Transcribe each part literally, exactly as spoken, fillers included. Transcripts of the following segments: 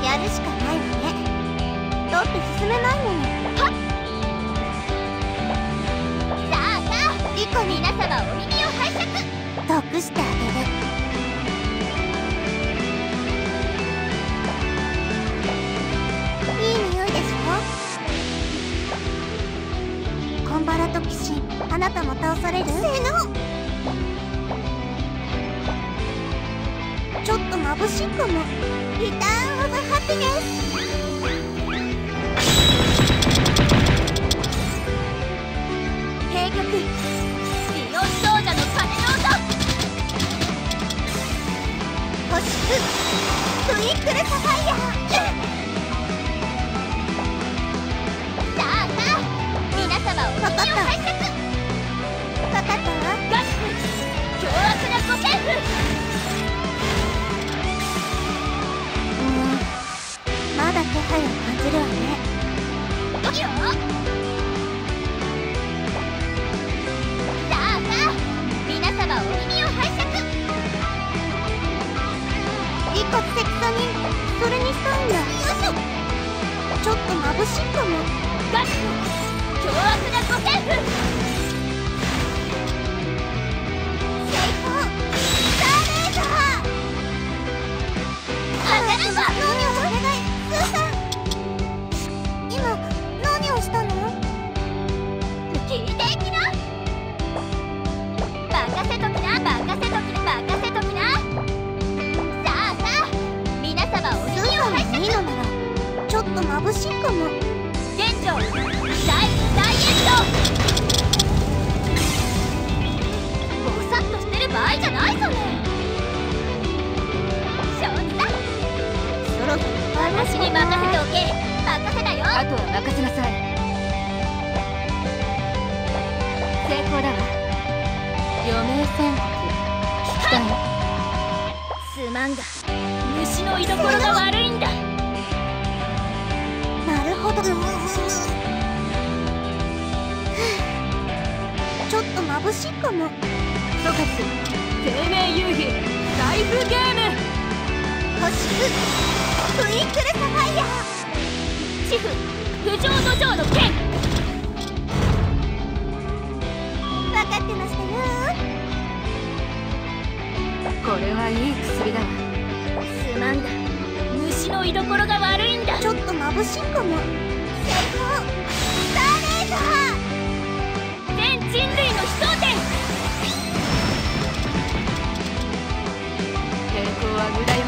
やるしかないわね。だって進めないもの。はっ、さあさあ、リコ皆様お耳を拝借。得してあげる。いい匂いでしょ。コンバラと騎士、あなたも倒される？せの。ちょっと眩しいかも。リターンオブハピネス。平玉美容少女の鐘の音。星ツインクルサファイア。さあさあ、皆様お耳を拝借。分かったわ。ガッツ凶悪な五線譜。まだ気配を感じるわね。よっ、さあさあ、皆様お耳を拝借。一骨石差にそれにしたいんだ。よいしょ。ちょっと眩しいかも。ガッツ凶悪な五線譜。成功スターレーザー。あがるわ。何をお願いスーさん。今何をしたの？聞いていきな。任せときな、任せときな、任せときな。さあさあ、皆様お耳を拝借。いいのならちょっと眩しいかも。現状大大エンド。ぼさっとしてる場合じゃないぞね。少女だ。そろそろ私に任せておけ。任せだよ。 あとは任せなさい。成功だわ。余命宣告聞きたい。 すまんが虫の居所が悪いんだ。 なるほど。ちょっと眩しいかも。 ソカツ生命遊戯ライフゲーム。 星ツインクルサファイア。 チフ不浄土壌の剣。 分かってましたよ。 これはいい薬だわ。 すまんが虫の居所が悪いんだ。 ちょっと眩しいかも。成功スターレーザー。 全人類の飛翔点。抵抗は無駄よ。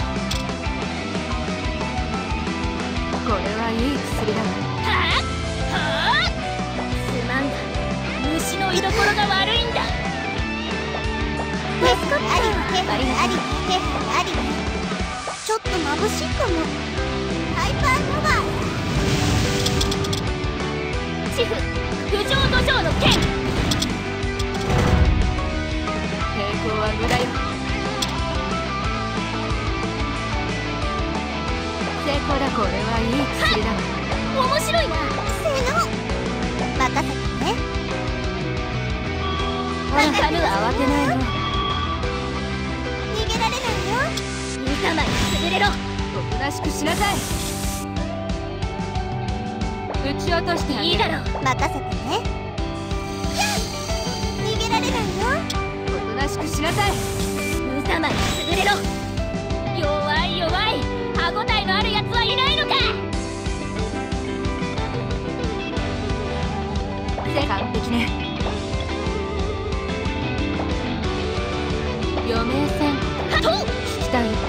これはいい薬だわ。はあはあ。 すまんが虫の居所が悪いんだ。 テスコあり気配あり気配あり。ちょっと眩しいかも。ハイパーノバ。 チフ不浄土壌の剣。抵抗は無駄よ。成功だ。これはいい薬だわ。面白いな。 せーの任せてね。 ほらカヌは慌てないの。 逃げられないよ。 見たまに優れろ。おとなしくしなさい。撃ち落としてあげる。いいだろう。 任せてね。逃げられないよ。 おとなしくしなさい。無様に優れろ。弱い弱い。歯ごたえのあるやつはいないのか。完璧ね。余命宣告聞きたい。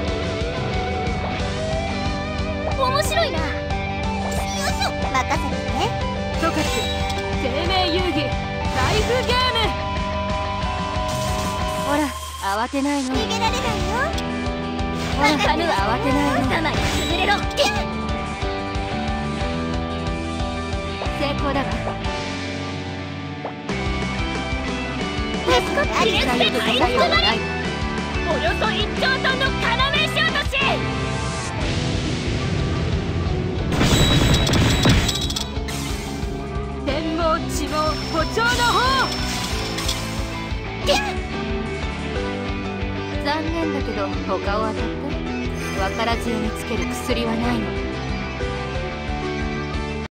面白いな。よいしょ任せてね。 ソカツ生命遊戯ライフゲーム。ほら慌てないの。 逃げられないよ。 ほらカヌは慌てないの。様に優れろ。成功だわ。 テスコありリレーステージ最高だね。およそいっちょうトンの要衝とし。天網地網歩調の方。残念だけど他を当たって。 分からず屋につける薬はないの。